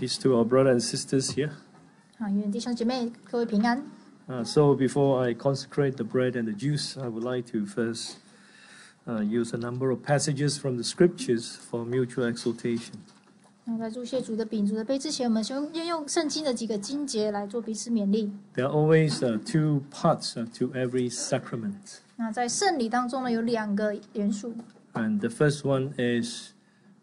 Peace to our brothers and sisters here. 愿弟兄姐妹各位平安。 So before I consecrate the bread and the juice, I would like to first use a number of passages from the scriptures for mutual exhortation. 那在祝谢主的饼、主的杯之前，我们先用圣经的几个经节来做彼此勉励。 There are always two parts to every sacrament. 那在圣礼当中呢，有两个元素。 And the first one is,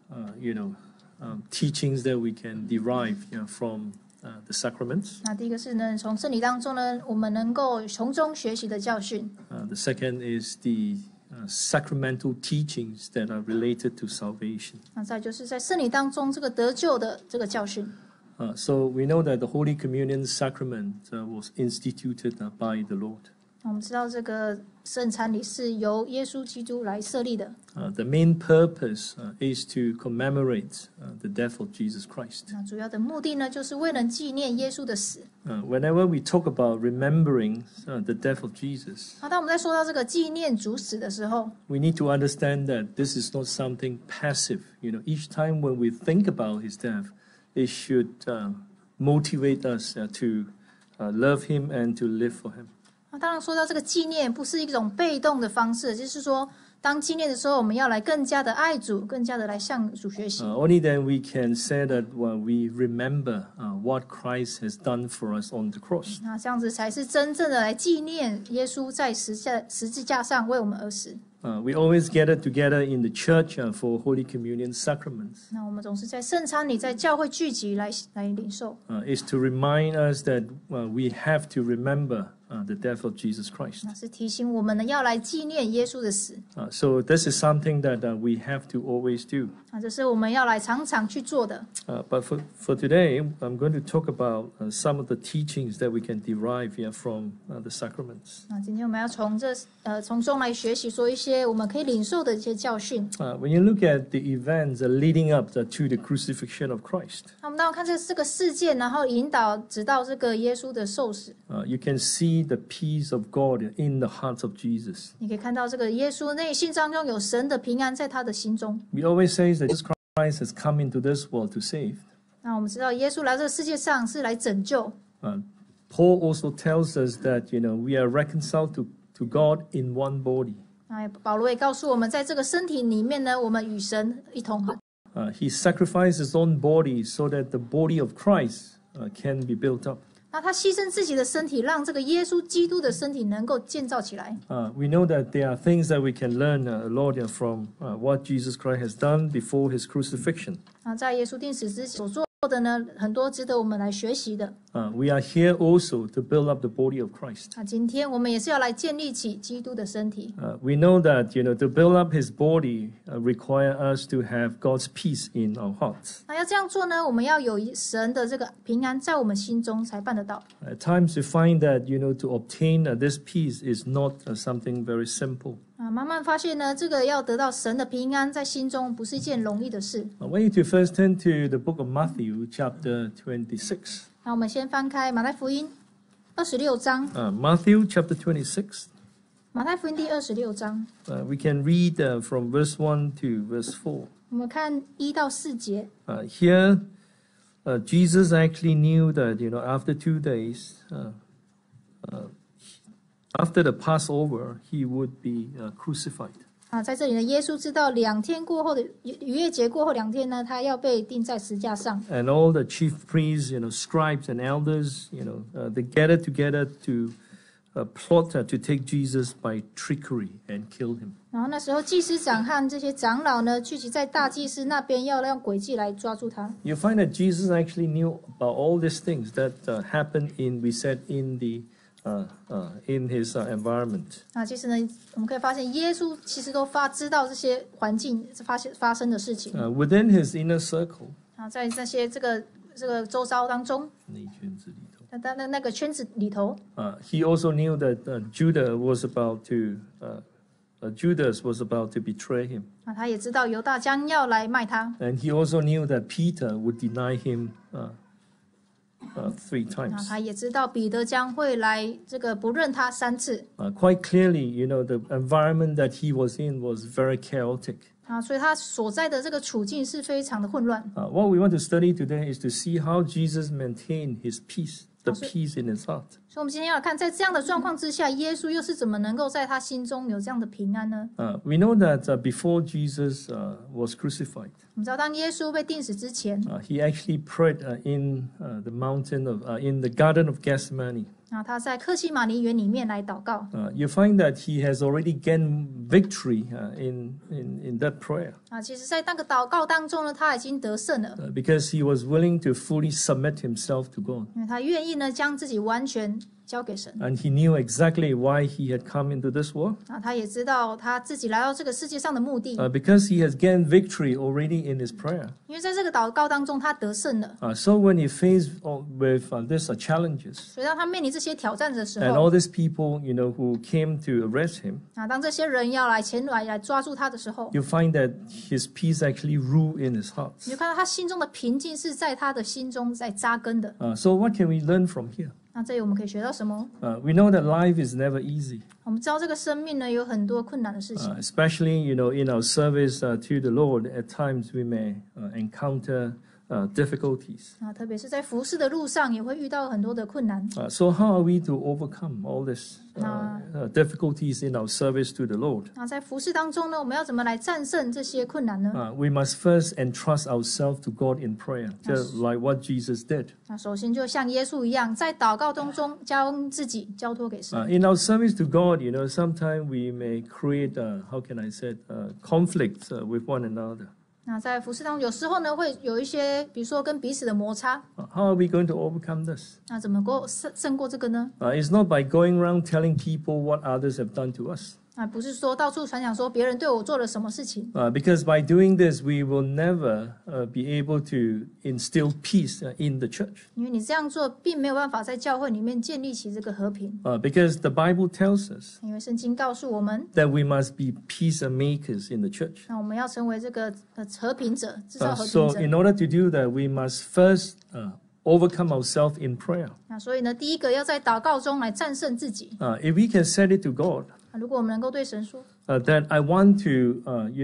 teachings that we can derive from the sacraments. 那第一个是呢，从圣礼当中呢，我们能够从中学习的教训。 The second is the sacramental teachings that are related to salvation. 那再就是在圣礼当中这个得救的这个教训。 So we know that the Holy Communion sacrament was instituted by the Lord. 我们知道这个圣餐礼是由耶稣基督来设立的。 The main purpose is to commemorate the death of Jesus Christ. 那主要的目的呢，就是为了纪念耶稣的死。 Whenever we talk about remembering the death of Jesus, 当我们在说到这个纪念主死的时候， we need to understand that this is not something passive. Each time when we think about his death, it should motivate us to love him and to live for him. 当然说到这个纪念不是一种被动的方式，就是说当纪念的时候，我们要来更加的爱主，更加的来向主学习。 Only then we can say that we remember what Christ has done for us on the cross. 那这样子才是真正的来纪念耶稣在十字架上为我们而死。 We always gather together in the church for Holy Communion sacraments. 那我们总是在圣餐里，在教会聚集来领受。 Is to remind us that we have to remember the death of Jesus Christ. 那是提醒我们呢，要来纪念耶稣的死。 So this is something that we have to always do. 那这是我们要来常常去做的。 But for today, I'm going to talk about some of the teachings that we can derive from the sacraments. 那今天我们要从中来学习，说一些我们可以领受的一些教训。 When you look at the events leading up to the crucifixion of Christ, 那我们当然看这个事件，然后引导直到这个耶稣的受死。 you can see the peace of God in the heart of Jesus. 你可以看到这个耶稣内心当中有神的平安在他的心中。 We always say that Jesus Christ has come into this world to save. 那我们知道耶稣来这个世界上是来拯救。 Paul also tells us that we are reconciled to God in one body. 保罗也告诉我们，在这个身体里面呢，我们与神一同。 He sacrificed his own body so that the body of Christ can be built up. 那他牺牲自己的身体，让这个耶稣基督的身体能够建造起来。 We know that there are things that we can learn a lot from what Jesus Christ has done before his crucifixion. 在耶稣钉死之前所做的呢，很多值得我们来学习的。 We are here also to build up the body of Christ. 今天我们也是要来建立起基督的身体。 We know that to build up his body require us to have God's peace in our hearts. 那要这样做呢，我们要有神的这个平安在我们心中才办得到。 At times we find that to obtain this peace is not something very simple. 慢慢发现呢，这个要得到神的平安在心中不是一件容易的事。 I want you to first turn to the book of Matthew, chapter 26. 那我们先翻开马太福音26章。 Matthew chapter 26. 马太福音第26章。 We can read from verse 1 to verse 4. 我们看1到4节。 Here, Jesus actually knew that after 2 days, after the Passover, he would be crucified. 在这里呢，耶稣知道2天过后的逾越节过后2天呢，他要被钉在十字架上。 And all the chief priests, scribes and elders, they gathered together to plot to take Jesus by trickery and kill him. 然后那时候祭司长和这些长老呢，聚集在大祭司那边，要用诡计来抓住他。 You find that Jesus actually knew about all these things that happened in his environment. 其实呢，我们可以发现耶稣其实都知道这些环境发生的事情。 Within his inner circle. 在那些这个周遭当中。那个圈子里头。 He also knew that Judas was about to betray him. 他也知道犹大将要来卖他。 And he also knew that Peter would deny him 3 times. 他也知道彼得将会来这个不认他3次。 Quite clearly, the environment that he was in was very chaotic. 所以他所在的这个处境是非常的混乱。 What we want to study today is to see how Jesus maintained his peace, the peace in his heart. 所以我们今天要看，在这样的状况之下，耶稣又是怎么能够在他心中有这样的平安呢？ We know that before Jesus was crucified, 我们知道，当耶稣被钉死之前， he actually prayed in the mountain in the Garden of Gethsemane. 他在客西马尼园里面来祷告。 You find that he has already gained victory in that prayer. 其实，在那个祷告当中呢，他已经得胜了， Because he was willing to fully submit himself to God. 因为他愿意呢将自己完全交给神。 And he knew exactly why he had come into this world. 他也知道他自己来到这个世界上的目的， Because he has gained victory already in his prayer. 因为在这个祷告当中他得胜了。 So when he faced with these challenges, 所以当他面临这些挑战的时 and 候， all these people, who came to arrest him, 当这些人要前来抓住他的时候， you find that his peace actually ruled in his heart. 你就看到他心中的平静是在他的心中在扎根的。 So what can we learn from here? 这里我们可以学到什么？ We know that life is never easy. 我们知道这个生命呢有很多困难的事情， Especially, in our service to the Lord, at times we may encounter difficulties. 特别是在服事的路上也会遇到很多的困难。 So how are we to overcome all these difficulties in our service to the Lord? 在服事当中呢，我们要怎么来战胜这些困难呢？ We must first entrust ourselves to God in prayer, just like what Jesus did. 首先就像耶稣一样，在祷告当中将自己交托给神。 In our service to God, sometimes we may create, how can I say, conflicts with one another. 在服事当中，有时候呢会有一些，比如说跟彼此的摩擦。 How are we going to overcome this? 怎么胜过这个呢？ It's not by going around telling people what others have done to us. 不是说到处传讲说别人对我做了什么事情。 Because by doing this, we will never be able to instill peace in the church. 因为你这样做，并没有办法在教会里面建立起这个和平。 Because the Bible tells us 因为圣经告诉我们， that we must be peace makers in the church. 我们要成为这个和平者，制造和平 So 者。 in order to do that, we must first overcome ourselves in prayer. 所以呢，第一个要在祷告中来战胜自己。 If we can set it to God, 如果我们能够对神说， that I want to,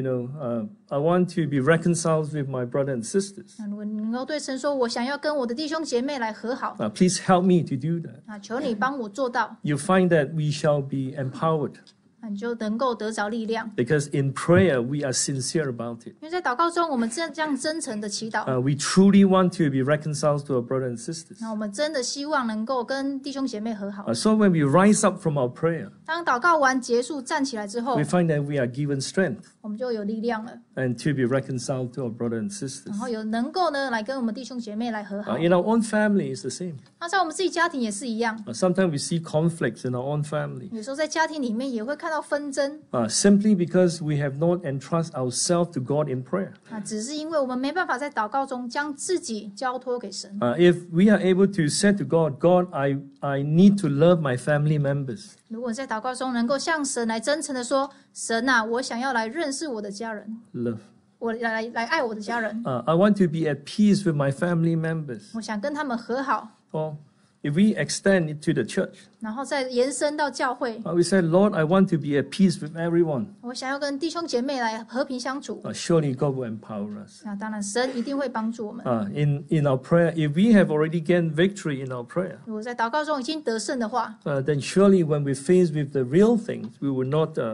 I want to be reconciled with my brothers and sisters. 如果你能够对神说，我想要跟我的弟兄姐妹来和好， Please help me to do that. 求你帮我做到， You find that we shall be empowered. 你就能够得着力量。 Because in prayer, we are sincere about it. 因为在祷告中，我们这样真诚的祈祷， We truly want to be reconciled to our brothers and sisters. 我们真的希望能够跟弟兄姐妹和好。 So when we rise up from our prayer, 当祷告完结束站起来之后 we，find that we are given strength 我们就有力量了， and to be reconciled to our brothers and sisters. 然后有能够呢来跟我们弟兄姐妹来和好。 In our own family, it's the same. 那在我们自己家庭也是一样， Sometimes we see conflicts in our own family. 有时候在家庭里面也会看到纷争， Simply because we have not entrusted ourselves to God in prayer. 只是因为我们没办法在祷告中将自己交托给神。 If we are able to say to God, God, I need to love my family members. 如果在祷告中能够向神来真诚的说，神啊，我想要来认识我的家人， Love. 我来爱我的家人， I want to be at peace with my family members. 我想跟他们和好， Or if we extend it to the church, 然后再延伸到教会， we say, Lord, I want to be at peace with everyone. 我想要跟弟兄姐妹来和平相处。 Surely God will empower us. 那当然，神一定会帮助我们。 In our prayer, if we have already gained victory in our prayer, 如果在祷告中已经得胜的话， then surely when we face with the real things, we will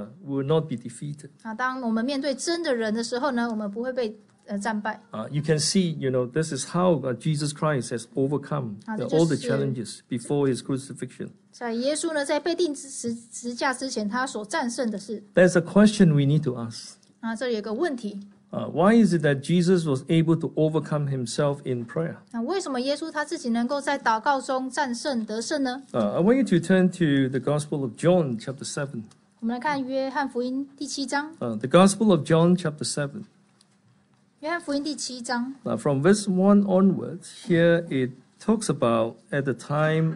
not be defeated. 当我们面对真的人的时候呢，我们不会被战败。 You can see, this is how Jesus Christ has overcome all the challenges before his crucifixion. 在耶稣呢，在被钉十架之前，他所战胜的是。 There's a question we need to ask. 这里有个问题， Why is it that Jesus was able to overcome himself in prayer? 为什么耶稣他自己能够在祷告中战胜得胜呢？ I want you to turn to the Gospel of John, chapter 7. 我们来看约翰福音第7章。 The Gospel of John, chapter 7. 约翰福音第7章， From verse 1 onwards, here it talks about at the time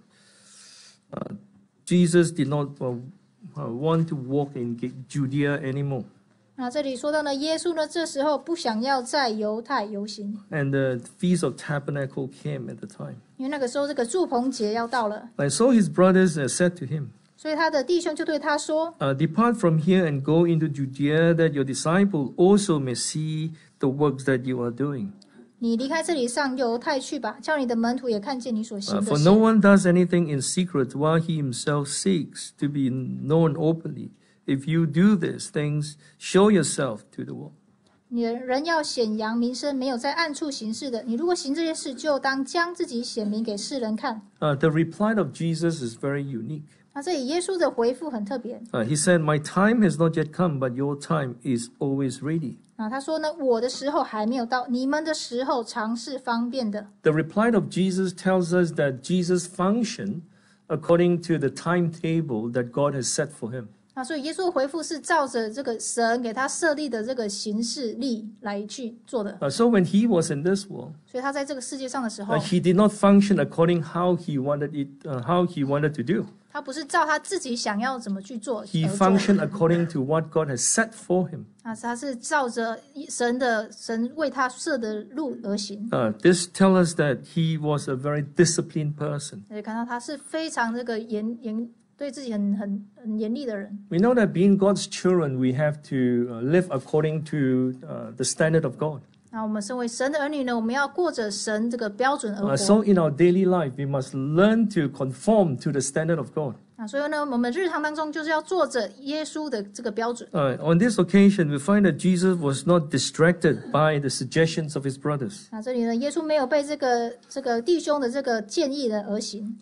Jesus did not want to walk in Judea anymore. 这里说到呢，耶稣呢这时候不想要在犹太游行， And the Feast of Tabernacle came at the time. 因为那个时候这个住棚节要到了， So his brothers said to him, 所以他的弟兄就对他说 Depart from here and go into Judea, that your disciple also may see the works that you are doing. 你离开这里上犹太去吧，叫你的门徒也看见你所行的 For 事。 no one does anything in secret while he himself seeks to be known openly. If you do these things, show yourself to the world. 你的人要显扬名声，没有在暗处行事的。你如果行这些事，就当将自己显明给世人看。 The reply of Jesus is very unique. 那这里耶稣的回复很特别 He said, My time has not yet come, but your time is always ready. 啊，他说呢，我的时候还没有到，你们的时候常是方便的。 The reply of Jesus tells us that Jesus functioned according to the timetable that God has set for him. 啊，所以耶稣的回复是照着这个神给他设立的这个行事历来去做的。 So when he was in this world, 所以他在这个世界上的时候， he did not function according how he wanted to do. 他不是照他自己想要怎么去做 He 而做 functioned according to what God has set for him. 啊，他是照着神为他设的路而行。 This tells us that he was a very disciplined person. 可以看到他是非常这个对自己很严厉的人。 We know that being God's children, we have to live according to the standard of God. 那我们身为神的儿女呢，我们要过着神这个标准而活。 So in our daily life, we must learn to conform to the standard of God. 啊，所以呢，我们日常当中就是要做着耶稣的这个标准。 On this occasion, we find that Jesus was not distracted by the suggestions of his brothers. 那这里呢，耶稣没有被这个弟兄的这个建议呢而行。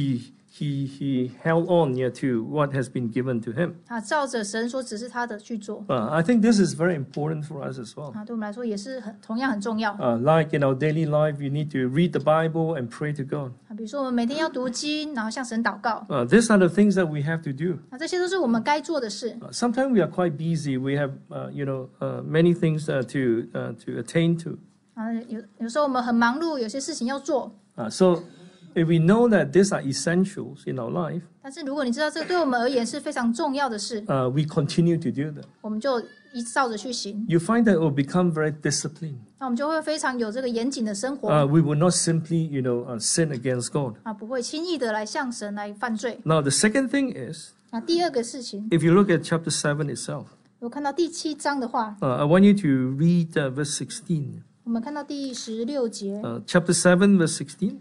He held on to what has been given to him. 啊，照着神所指示他的去做。 I think this is very important for us as well. 啊，对我们来说也是同样很重要。 Like in our daily life, you need to read the Bible and pray to God. 啊，比如说我们每天要读经，然后向神祷告。 These are the things that we have to do. 啊，这些都是我们该做的事。 Sometimes we are quite busy. We have, many things to attain to. 啊，有时候我们很忙碌，有些事情要做。 So if we know that these are essentials in our life, 但是如果你知道这个对我们而言是非常重要的事， we continue to do them. 我们就依照着去行， You find that it will become very disciplined. 那我们就会非常有这个严谨的生活。 We will not simply, sin against God. 啊，不会轻易的来向神来犯罪。 Now, the second thing is, 那第二个事情， if you look at chapter 7 itself, 我看到第7章的话， I want you to read verse 16. 我们看到第16节， Chapter 7, verse 16.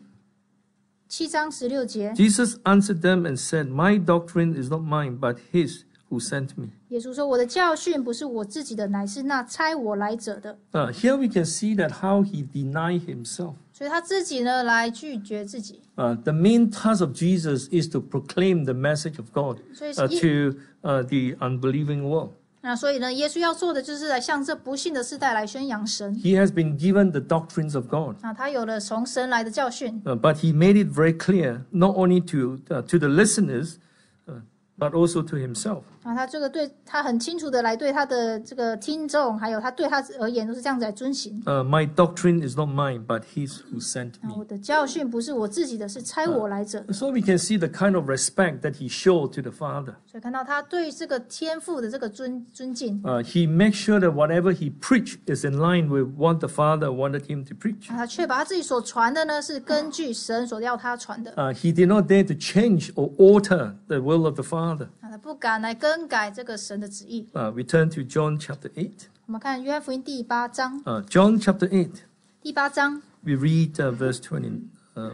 7章16节， Jesus answered them and said, My doctrine is not mine, but his who sent me. 耶稣说：“我的教训不是我自己的，乃是那差我来者的。 Here we can see that how he denied himself. ” 所以他自己呢来拒绝自己。 The main task of Jesus is to proclaim the message of God 所以 to the unbelieving world. 那所以呢，耶稣要做的就是来向这不幸的世代来宣扬神。 He has been given the doctrines of God. 啊，他有了从神来的教训。 But he made it very clear, not only to the listeners, but also to himself. 啊，他这个对他很清楚的来对他的这个听众，还有他对他而言都是这样子来遵行。 My doctrine is not mine, but his who sent 啊， me. 我的教训不是我自己的，是差我来者。 So we can see the kind of respect that he showed to the Father. 所以看到他对这个天父的这个尊敬。 He makes sure that whatever he preached is in line with what the Father wanted him to preach. 啊，他确保他自己所传的呢是根据神所要他传的。 He did not dare to change or alter the will of the Father. 啊，他不敢来更改这个神的旨意。 We turn to John chapter 8. 我们看约翰福音第8章， John chapter 8, 第8章， we read verse 28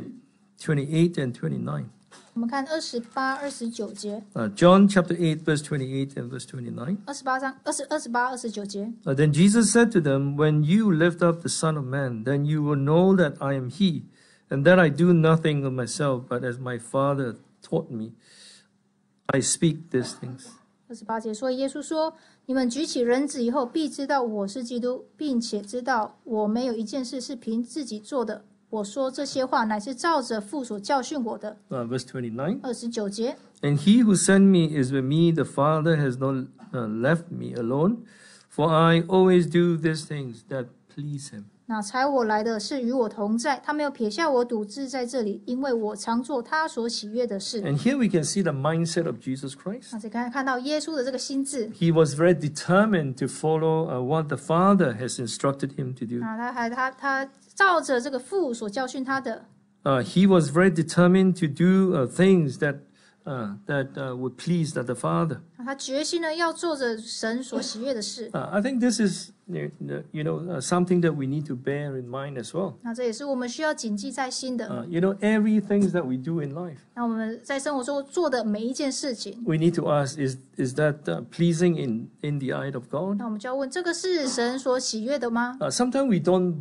and 29. 我们看28、29节。 John chapter 8, verse 28 and verse 29. 28章28、29节。 Then Jesus said to them, When you lift up the Son of Man, then you will know that I am he, and that I do nothing of myself, but as my Father taught me, I speak these things. 28节，所以耶稣说：“你们举起人子以后，必知道我是基督，并且知道我没有一件事是凭自己做的。我说这些话，乃是照着父所教训我的。” Verse 29. 29节， And he who sent me is with me. The Father has not left me alone, for I always do these things that please him. 那差我来的是与我同在，他没有撇下我独自在这里，因为我常做他所喜悦的事。 And here we can see the mindset of Jesus Christ. 那再看到耶稣的这个心智 He was very determined to follow what the Father has instructed him to do. 啊，他照着这个父所教训他的 He was very determined to do things that that would please the Father. 他决心呢要做着神所喜悦的事。 I think this is something that we need to bear in mind as well. 那这也是我们需要谨记在心的。 Everything that we do in life, 那我们在生活中做的每一件事情， we need to ask, is that pleasing in the eye of God? 那我们就要问：这个是神所喜悦的吗？ Sometimes we don't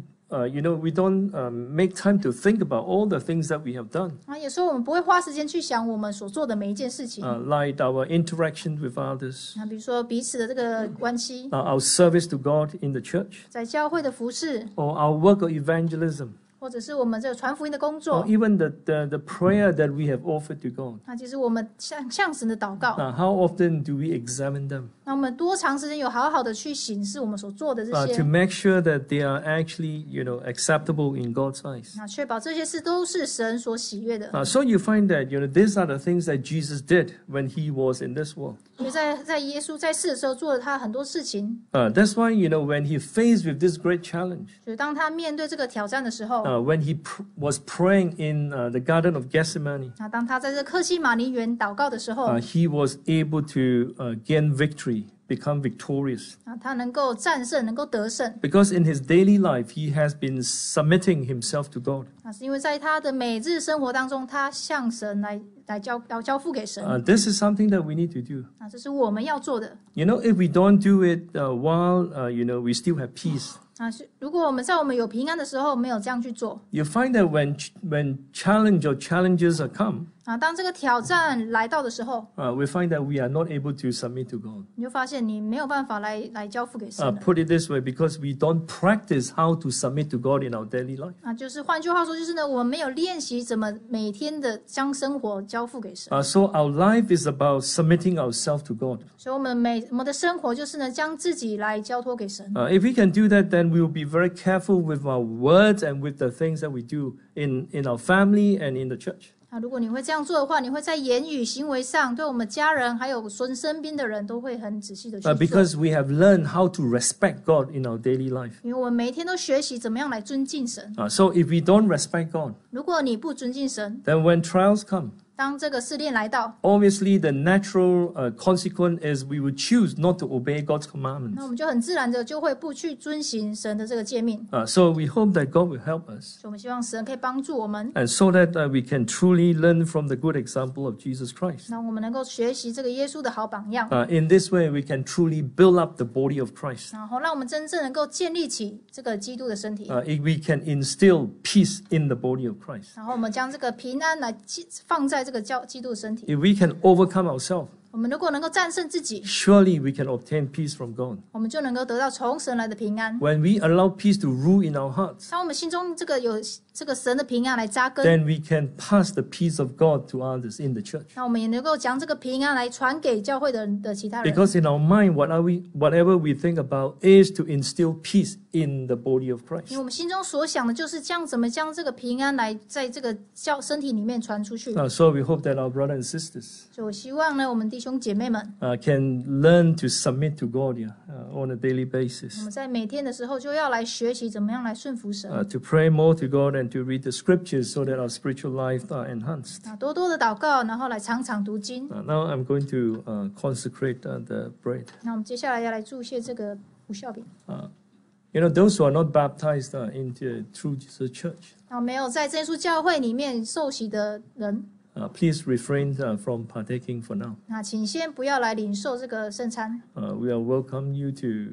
make time to think about all the things that we have done, 啊，有时候我们不会花时间去想我们所做的每一件事情。 like our interaction with others, 那比如说彼此的这个关系， our service to God in the church, 在教会的服事， or our work of evangelism, 或者是我们这个传福音的工 or 作。 even the prayer that we have offered to God. 那其实我们向神的祷告。 How often do we examine them 那我们多长时间有好好的去审视我们所做的这 to 些， make sure that they are actually, acceptable in God's eyes? 那确保这些事都是神所喜悦的。 So you find that, these are the things that Jesus did when he was in this world. 因为在耶稣在世的时候做了他很多事情， That's why, when he faced with this great challenge, 所以当他面对这个挑战的时候， when he was praying in the Garden of Gethsemane, 那当他在这克西马尼园祷告的时候， he was able to gain victory, become victorious. 他能够战胜，能够得胜， Because in his daily life, he has been submitting himself to God. 那是因为在他的每日生活当中，他向神来交付给神。 This is something that we need to do. 那这是我们要做的。 If we don't do it while, we still have peace. 如果我们在我们有平安的时候没有这样去做， You find that when challenge or challenges come, 当这个挑战来到的时候， we find that we are not able to submit to God. 你就发现你没有办法来交付给神了。 Put it this way, because we don't practice how to submit to God in our daily life. 就是换句话说，就是呢，我们没有练习怎么每天的将生活交付给神。 So our life is about submitting ourselves to God. 所以我们的生活就是呢，将自己来交托给神。 If we can do that, then we will be very careful with our words and with the things that we do in our family and in the church. 如果你会这样做的话，你会在言语行为上，对我们家人还有身边的人都会很仔细的去做。 Because we have learned how to respect God in our daily life. 因为我们每一天都学习怎么样来尊敬神。 So if we don't respect God, 如果你不尊敬神， then when trials come, 当这个试炼来到， obviously the natural consequence is we would choose not to obey God's commandments. 那我们就很自然的就会不去遵行神的这个诫命。 So we hope that God will help us, 所以我们希望神可以帮助我们， and so that we can truly learn from the good example of Jesus Christ. 让我们能够学习这个耶稣的好榜样， In this way, we can truly build up the body of Christ. 然后让我们真正能够建立起这个基督的身体， If we can instill peace in the body of Christ. 然后我们将这个平安来放在这个基督的身体。 If we can overcome ourselves, 我们如果能够战胜自己， surely we can obtain peace from God. 我们就能够得到从神来的平安。 When we allow peace to rule in our hearts, 当我们心中有这个神的平安来扎根， then we can pass the peace of God to others in the church. 那我们也能够将这个平安来传给教会的其他人。 Because in our mind, whatever we think about is to instill peace in the body of 因 Christ. 为我们心中所想的就是怎么将这个平安来在这个身体里面传出去。 So we hope that our brothers and sisters 所以我希望呢，我们弟兄姐妹们， can learn to submit to God on a daily 我 basis. 们在每天的时候就要来学习怎么样来顺服神， To pray more to God and to read the scriptures so that our spiritual life are enhanced. 多多的祷告，然后来常常读经。 Now I'm going to consecrate the bread. 那我们接下来要来祝谢这个无酵饼。 Those who are not baptized through the church, 那没有在真耶稣教会里面受洗的人， please refrain from partaking for now. 那请先不要来领受这个圣餐。 We are welcome you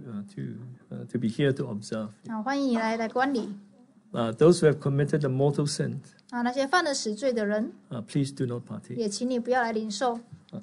to be here to observe. 那欢迎你来观礼。 Those who have committed the mortal sin, 那些犯了死罪的人， please do not partake. 也请你不要来领受。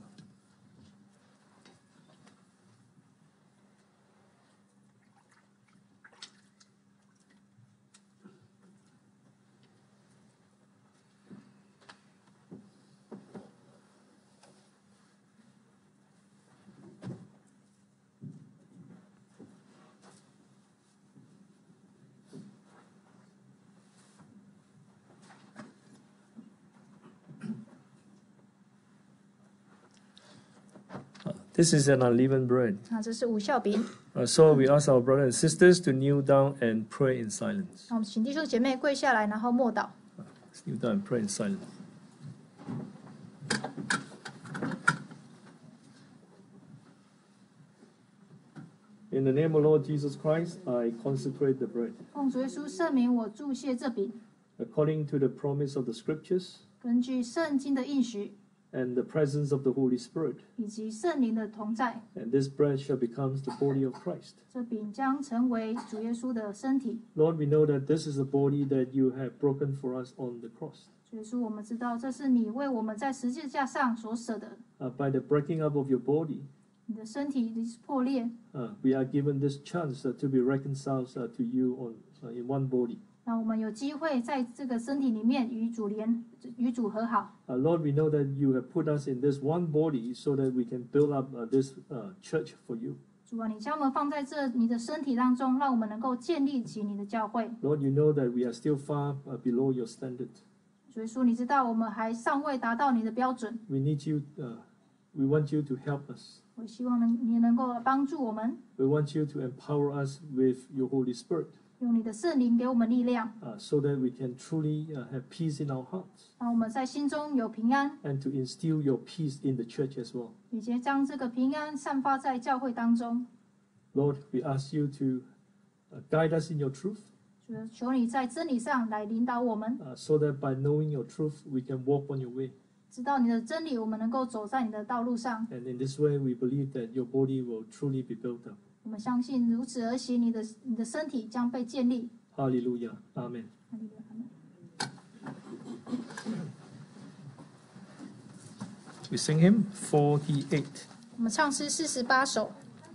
This is an unleavened bread. 那这是无酵饼。 So we ask our brothers and sisters to kneel down and pray in silence. 那我们请弟兄姐妹跪下来，然后默祷。 Kneel down and pray in silence. In the name of Lord Jesus Christ, I consecrate the bread. 奉主耶稣圣名，我祝谢这饼。 According to the promise of the Scriptures 根据圣经的应许 and the presence of the Holy Spirit, 以及圣灵的同在， and this bread shall become the body of Christ. 这饼将成为主耶稣的身体。 Lord, we know that this is the body that you have broken for us on the cross. 主耶稣，我们知道这是你为我们在十字架上所舍的。 By the breaking up of your body, 你的身体已破裂， we are given this chance to be reconciled to you in one body. 让我们有机会在这个身体里面与主和好。 Lord, we know that you have put us in this one body so that we can build up this church for you. 主啊，你将我们放在你的身体当中，让我们能够建立起你的教会。 Lord, you know that we are still far below your standard. 主耶稣，你知道我们还尚未达到你的标准， We need you. We want you to help us. 我希望你能够帮助我们， We want you to empower us with your Holy Spirit 用你的圣灵给我们力量， so that we can truly have peace in our hearts 让我们在心中有平安， and to instill your peace in the church as well. 以及将这个平安散发在教会当中。 Lord, we ask you to guide us in your truth 主，求你在真理上来领导我们， so that by knowing your truth, we can walk on your way. 知道你的真理，我们能够走在你的道路上。 And in this way, we believe that your body will truly be built up. 我们相信如此而行，你的身体将被建立。 Hallelujah. Amen. 哈利路亚，阿们。 We sing hymn 48. 我们唱诗48首。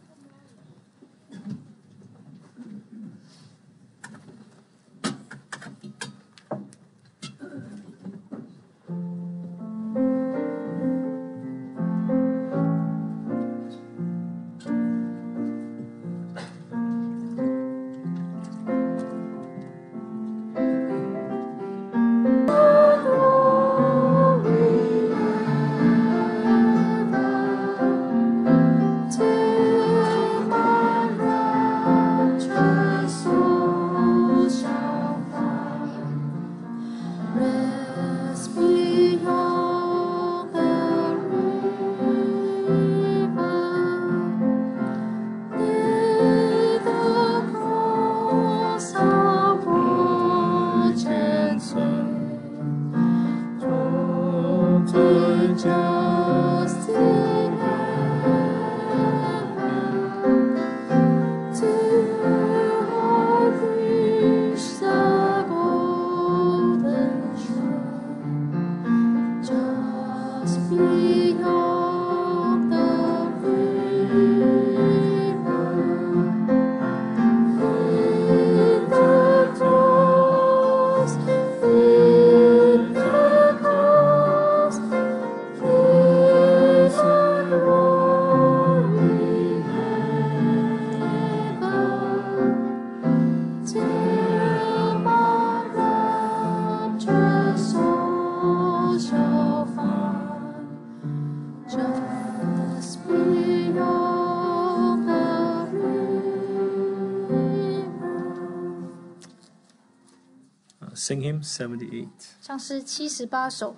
Sing hymn 78. 唱诗78首。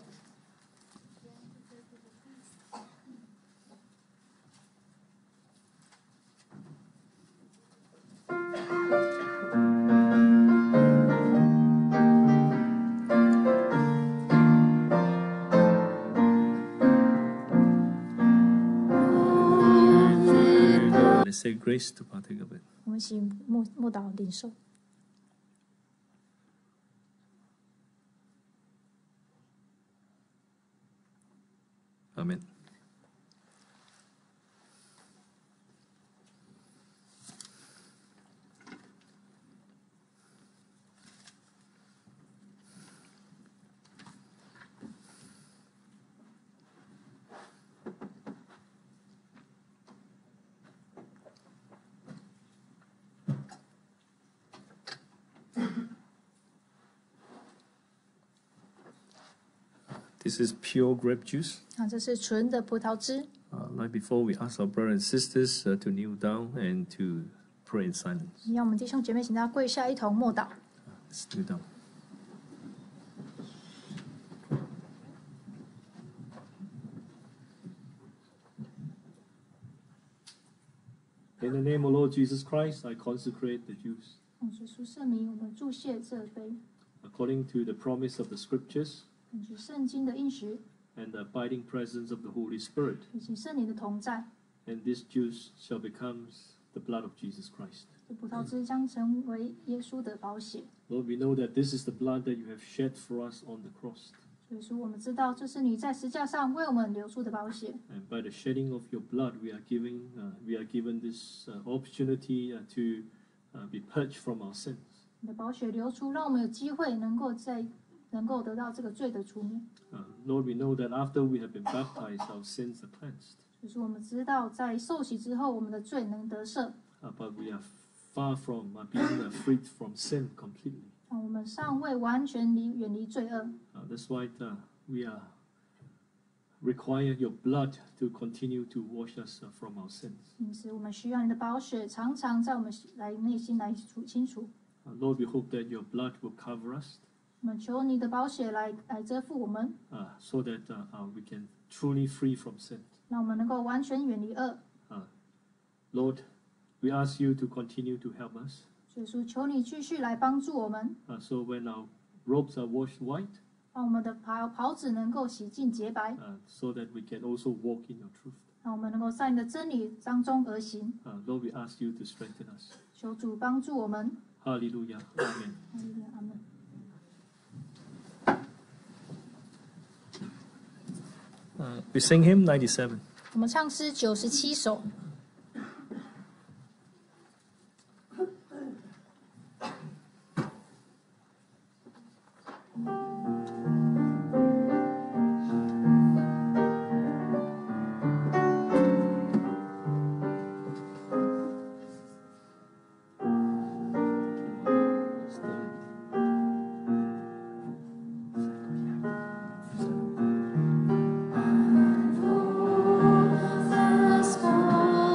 Let's say grace to partake of it. 我们一起默祷领受。 Amen. This is pure grape juice. 这是纯的葡萄汁。 Like before, we ask our brothers and sisters to kneel down and to pray in silence. 一样，我们弟兄姐妹，请大家跪下，一同默祷。 Let's kneel down. In the name of Lord Jesus Christ, I consecrate the juice. 奉耶稣圣名，我们注谢这杯， According to the promise of the Scriptures 根据圣经的应许 and the abiding presence of the Holy Spirit, 以及圣灵的同在， and this juice shall become the blood of Jesus Christ. 这葡萄汁将成为耶稣的宝血。 Lord, we know that this is the blood that you have shed for us on the cross. 所以说，我们知道这是你在石架上为我们流出的宝血。 And by the shedding of your blood, we are given this opportunity to be purged from our sins. 你的宝血流出，让我们有机会能够得到这个罪的除免。 Lord, we know that after we have been baptized, our sins are cleansed. 所以说，我们知道在受洗之后，我们的罪能得赦。 But we are far from being freed from sin completely. 我们尚未完全远离罪恶， That's why we require your blood to continue to wash us from our sins. 因此我们需要你的宝血常常在我们内心来清除。 Lord, we hope that your blood will cover us 我们求你的宝血来遮覆我们， so that we can truly free from sin. 让我们能够完全远离恶。 Lord, we ask you to continue to help us. 所以说，求你继续来帮助我们， So when our robes are washed white, 让我们的袍子能够洗净洁白， so that we can also walk in your truth. 让我们能够在你的真理当中而行。 Lord, we ask you to strengthen us. 求主帮助我们。 Hallelujah. Amen. 阿门。 We sing hymn 97. 我们唱诗97首。 Let's go.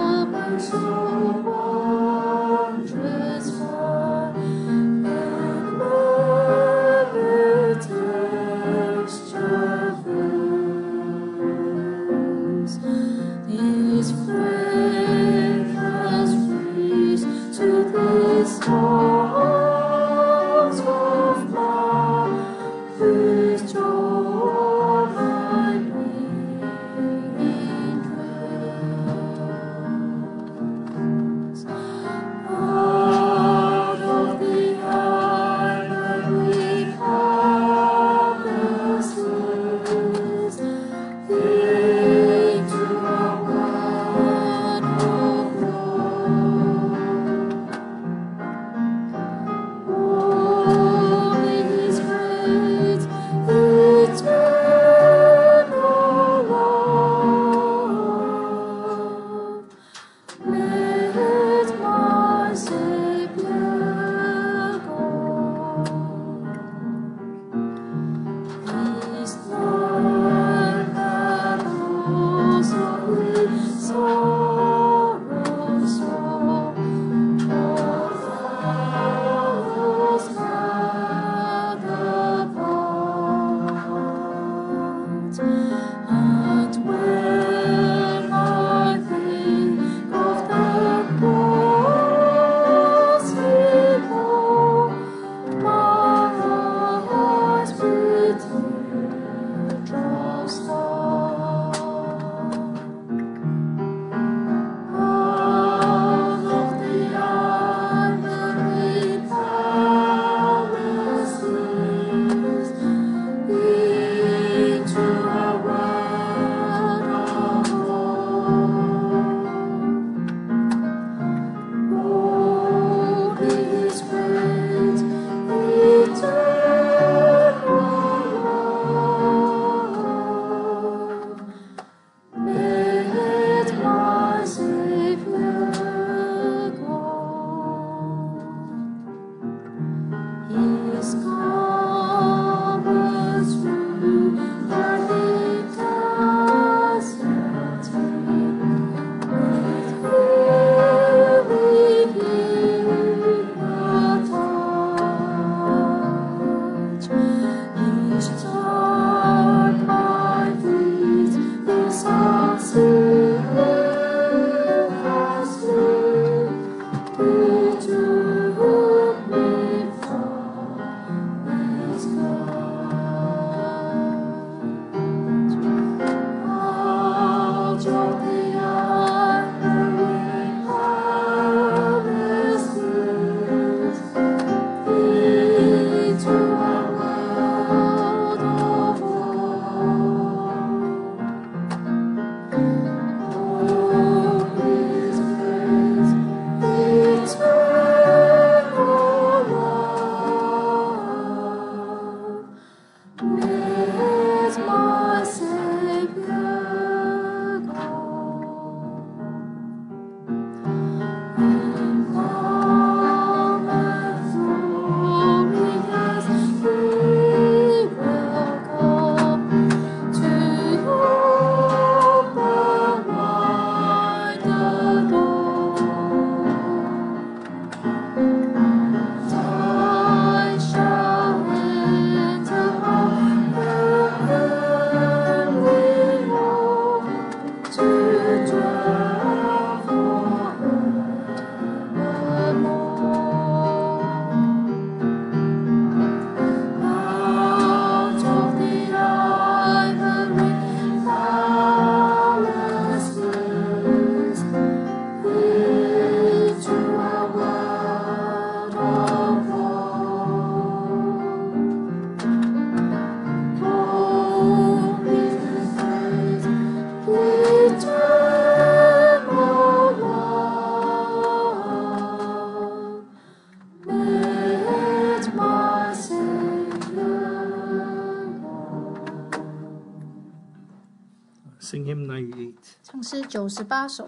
Sing hymn 98. 唱诗98首。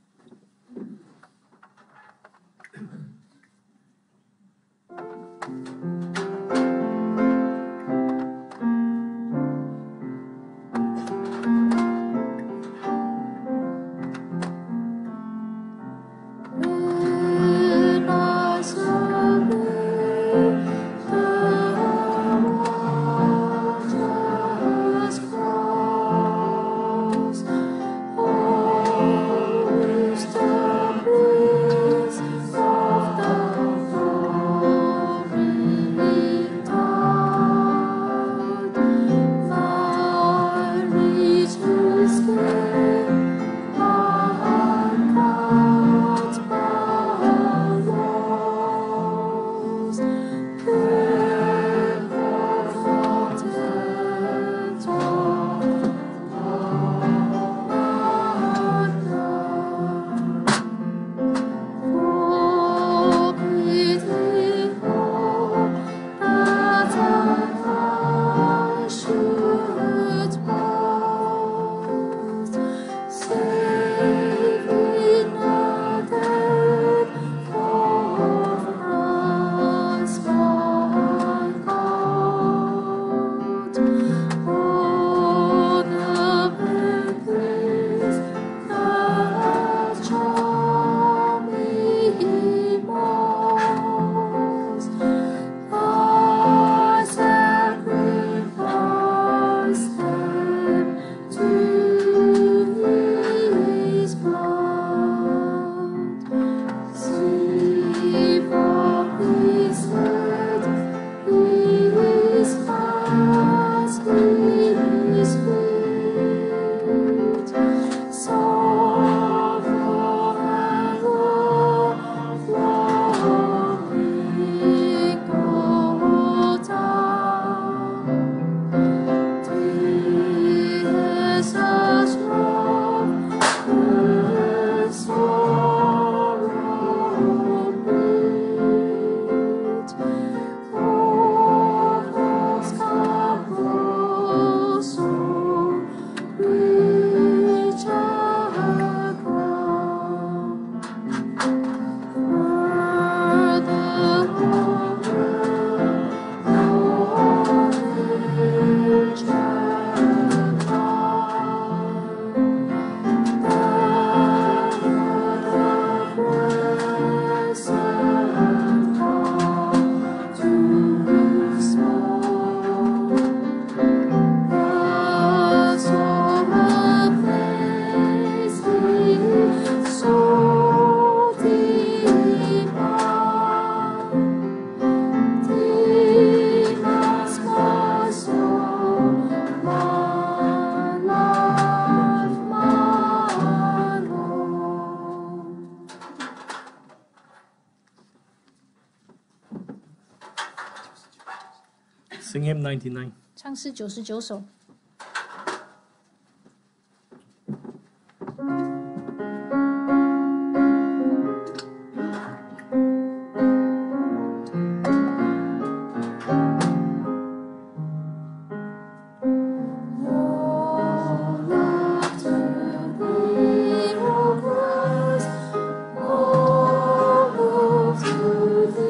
Sing hymn 99. 唱诗99首。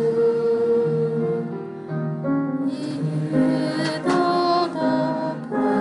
Without the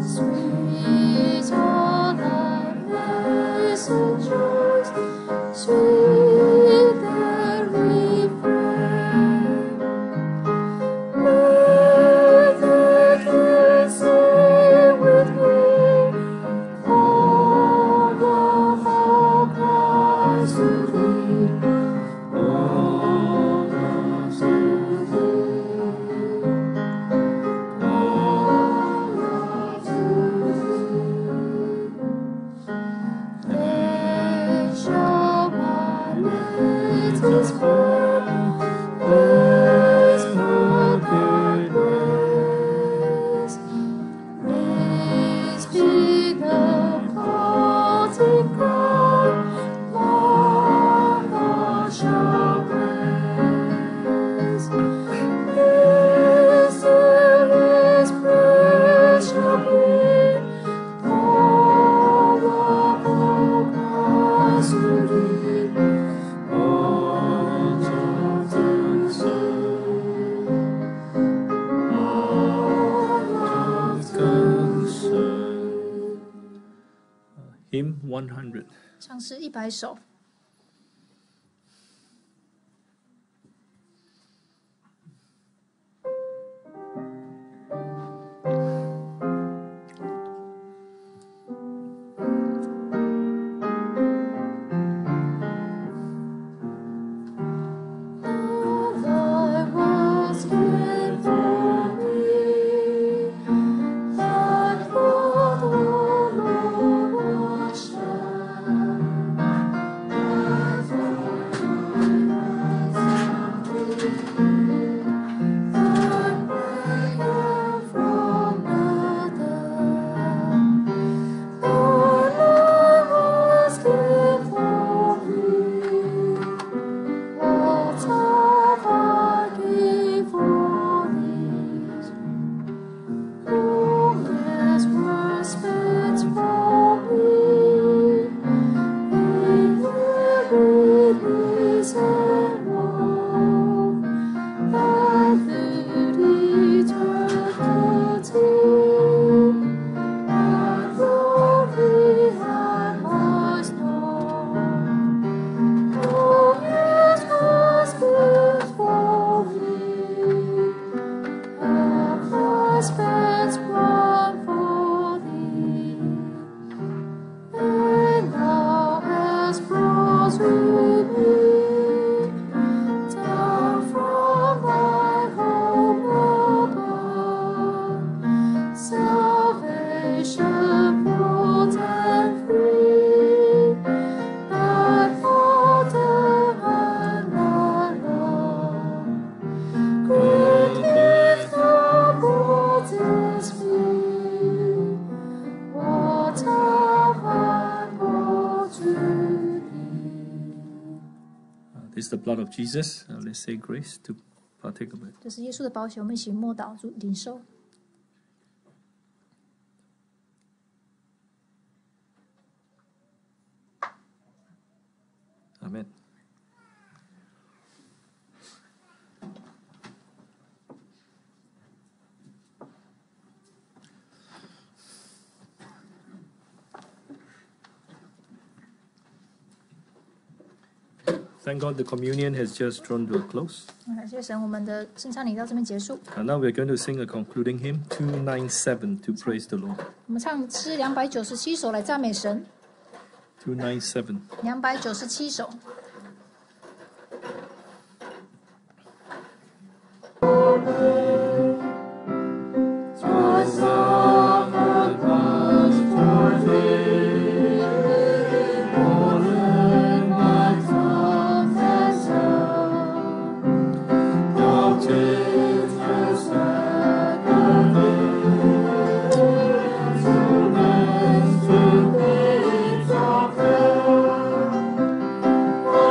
Hymn 100. 唱诗100首。 This is the blood of Jesus. Let's say grace to partake of it. 这是耶稣的宝血，我们一起默祷领受。 Amen. Thank God the communion has just drawn to a close. 感谢神，我们的圣餐礼到这边结束。 And now we're going to sing a concluding hymn, 297, to praise the Lord. 我们唱诗297首来赞美神。 297. 297首。 我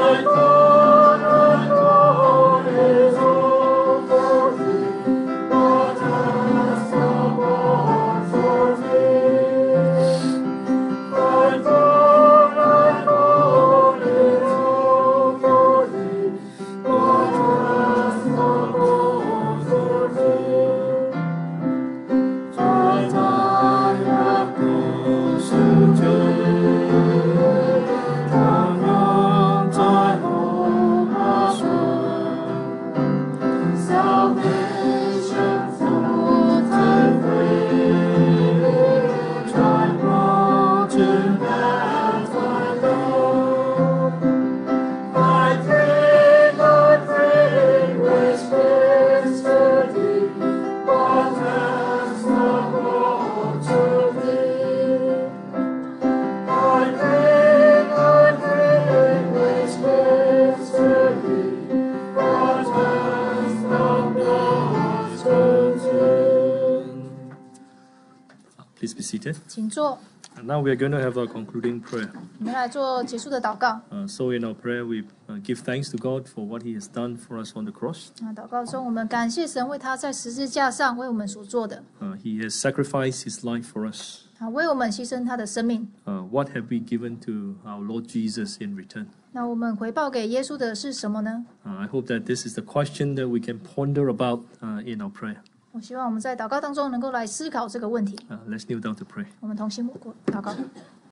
seated. 请坐。 And now we are going to have our concluding prayer. 我们来做结束的祷告。 So in our prayer, we give thanks to God for what He has done for us on the cross. 祷告中，我们感谢神为他在十字架上为我们所做的， He has sacrificed His life for us. 为我们牺牲他的生命。 What have we given to our Lord Jesus in return? 那我们回报给耶稣的是什么呢？ I hope that this is the question that we can ponder about in our prayer. 我希望我们在祷告当中能够来思考这个问题。 Let's kneel down to pray. 我们同心祷告。